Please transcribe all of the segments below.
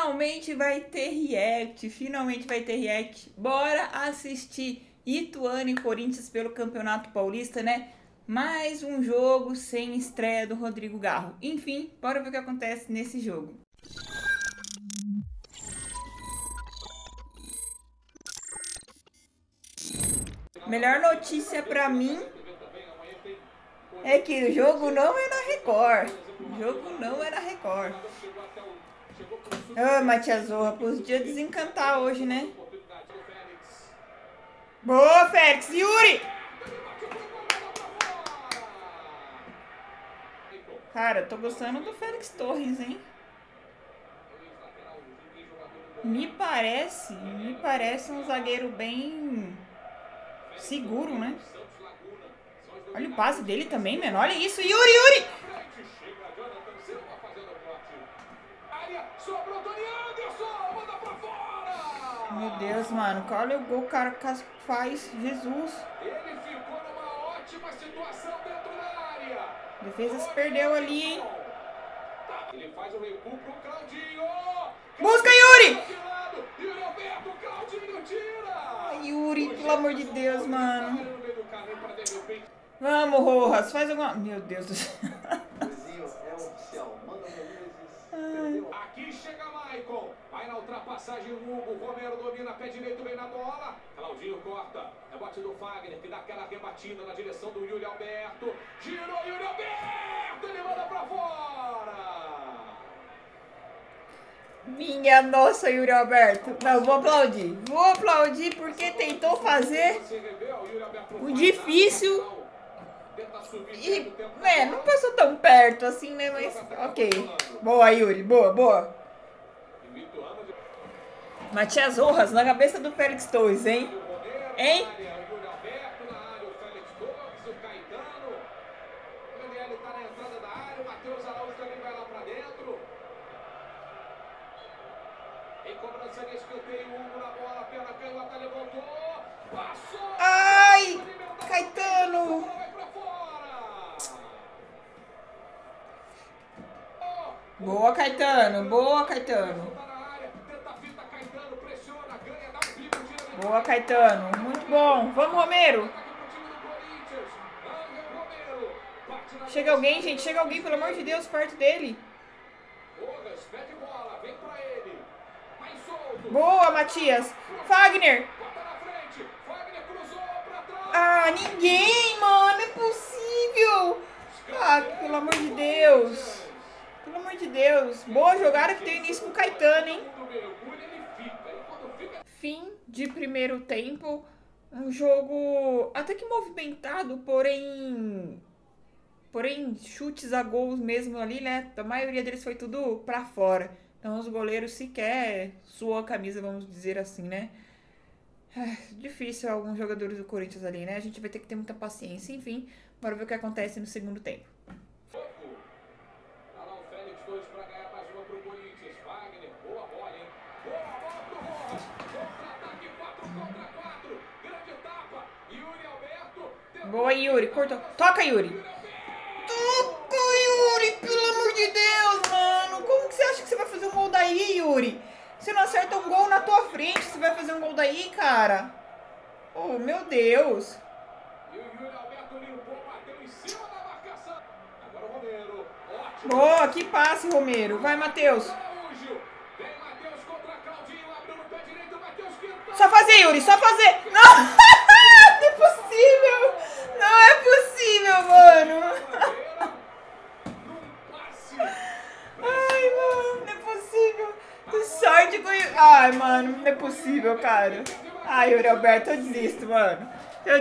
finalmente vai ter react, Bora assistir Ituano e Corinthians pelo Campeonato Paulista, né? Mais um jogo sem estreia do Rodrigo Garro. Enfim, bora ver o que acontece nesse jogo. Melhor notícia pra mim é que o jogo não é na Record. Ah, Matias Zorra, podia desencantar hoje, né? Boa, Félix! Yuri! Cara, tô gostando do Félix Torres, hein? Me parece um zagueiro bem seguro, né? Olha o passe dele também, mano. Olha isso, Yuri! Meu Deus, mano. Olha o gol que o cara faz. Jesus. Ele ficou numa ótima situação dentro da área. A defesa se perdeu ali, hein? Ele faz o recuo pro Claudinho. Busca, Yuri! Yuri Alberto, Claudinho tira. Ai, Yuri, pelo amor de Deus, mano. Vamos, Rojas. Faz alguma... Meu Deus do céu. Aqui chega Maicon. Vai na ultrapassagem o Hugo. Romero domina, pé direito, vem na bola. Claudinho corta. Rebote do Fagner, que dá aquela rebatida na direção do Yuri Alberto. Girou Yuri Alberto. Ele manda pra fora. Minha nossa, Yuri Alberto. Não, vou aplaudir porque tentou fazer o difícil. E, não passou tão perto assim, né? Mas, ok. Boa, Yuri. Boa. Matias Rojas na cabeça do Félix Torres, hein? Ai, Caetano. Boa, Caetano. Boa, Caetano. Muito bom. Vamos, Romero. Chega alguém, gente. Chega alguém, pelo amor de Deus, perto dele. Boa, Matias. Fagner. Ah, ninguém, mano. Não é possível. Ah, pelo amor de Deus. Boa jogada que tem início com o Caetano, hein? Fim de primeiro tempo. Um jogo até que movimentado, porém chutes a gols mesmo ali, né? A maioria deles foi tudo pra fora. Então os goleiros sequer suou a camisa, vamos dizer assim, né? Difícil alguns jogadores do Corinthians ali, né? A gente vai ter que ter muita paciência. Enfim, bora ver o que acontece no segundo tempo. Boa, Yuri. Cortou. Toca, Yuri. Pelo amor de Deus, mano. Como que você acha que você vai fazer um gol daí, Yuri? Você não acerta um gol na tua frente, você vai fazer um gol daí, cara? Oh, meu Deus. Boa, que passe, Romero. Vai, Matheus. Só fazer, Yuri, só fazer. Não! Não é possível, mano. Ai, mano, não é possível. Sorte com... Ai, mano, não é possível, cara. Ai, Yuri Alberto, eu desisto, mano. Eu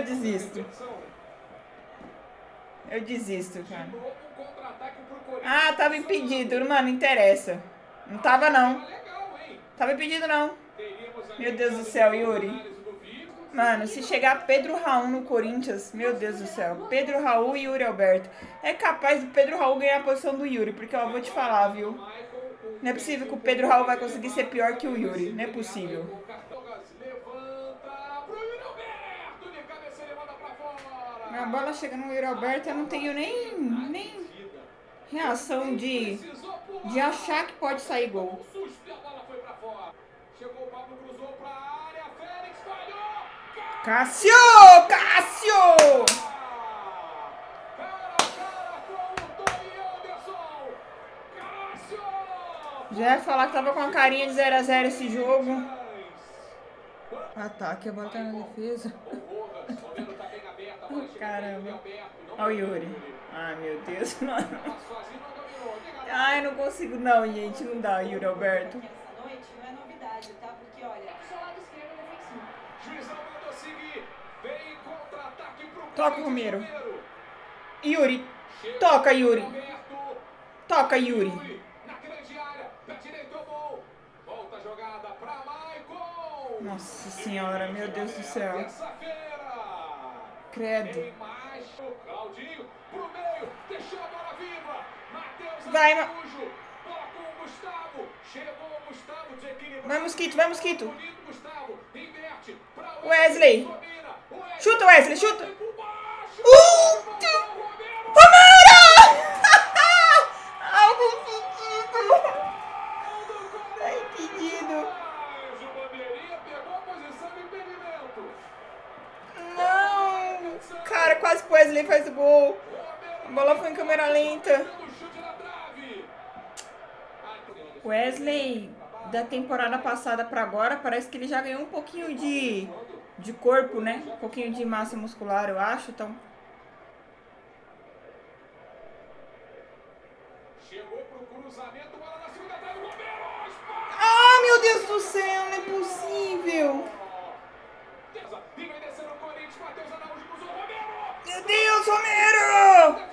desisto, cara. Ah, tava impedido. Mano, não interessa. Não tava, não. Tava impedido, não. Meu Deus do céu, Yuri. Mano, se chegar Pedro Raul no Corinthians, meu Deus do céu. Pedro Raul e Yuri Alberto. É capaz do Pedro Raul ganhar a posição do Yuri, porque eu vou te falar, viu? Não é possível que o Pedro Raul vai conseguir ser pior que o Yuri. Não é possível. A bola chega no Yuri Alberto, eu não tenho nem reação de de achar que pode sair gol. Cássio! Cássio! Já ia falar que tava com a carinha de 0 a 0 esse jogo. Ataque, a bola tá na defesa. Caramba. Olha o Yuri. Ai, meu Deus, mano. Ai, não consigo não, gente. Não dá, Yuri Alberto. Essa noite não é novidade, tá? Porque, olha, só lado esquerdo defensivo. Toca, Romero. Yuri. Toca, Yuri. Toca, Yuri. Nossa senhora, meu Deus do céu. Credo. Vai, vai, Mosquito, vai, Mosquito. Wesley. Chuta, Wesley, chuta. Romero! Ai, tá impedido. Não. Cara, quase que o Wesley faz o gol. A bola foi em câmera lenta. Wesley, da temporada passada pra agora, parece que ele já ganhou um pouquinho de corpo, né? Um pouquinho de massa muscular, eu acho. Então... Ah, meu Deus do céu, não é possível. Meu Deus, Romero!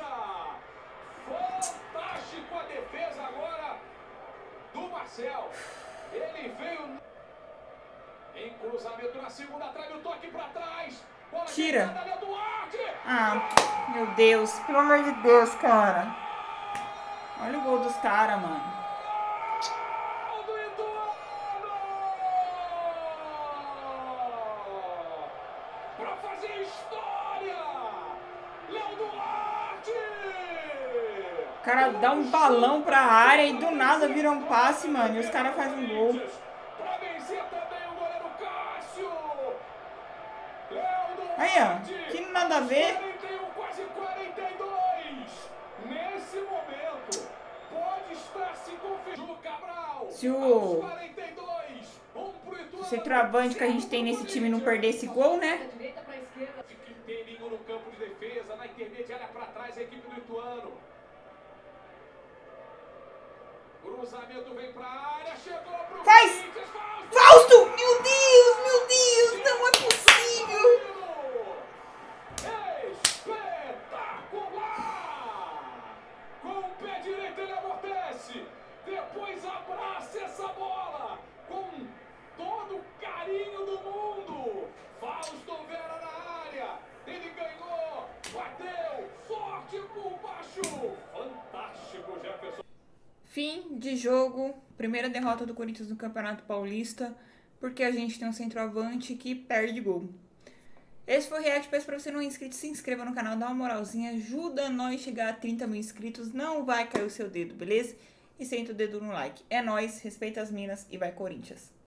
Fantástico a defesa agora do Marcel. Ele veio em cruzamento na segunda, trave o toque pra trás. Tira. Ah, meu Deus, pelo amor de Deus, cara. Olha o gol dos caras, mano. Pra fazer história, Léo Duarte. O cara dá um balão pra área e do nada vira um passe, mano. E os caras fazem um gol. Pra vencer também o goleiro Cássio. Aí, ó. Que nada a ver. 41, quase 42. Nesse momento, pode estar se confirmando. Cabral. Se o centroavante que a gente tem nesse time não perder esse gol, né? Fica inteirinho no campo de defesa, na intermediária pra trás, a equipe do Ituano. Cruzamento vem pra área, chegou pro... Faz! Fausto! Meu Deus, não é possível! Espetacular! Com o pé direito ele amortece, depois abraça essa bola com todo o carinho do mundo. Fausto Vera na área, ele ganhou, bateu, forte por baixo. Fantástico, Jefferson. Fim de jogo, primeira derrota do Corinthians no Campeonato Paulista, porque a gente tem um centroavante que perde gol. Esse foi o react, peço pra você não é inscrito, se inscreva no canal, dá uma moralzinha, ajuda nós a chegar a 30 mil inscritos, não vai cair o seu dedo, beleza? E senta o dedo no like. É nóis, respeita as minas e vai Corinthians!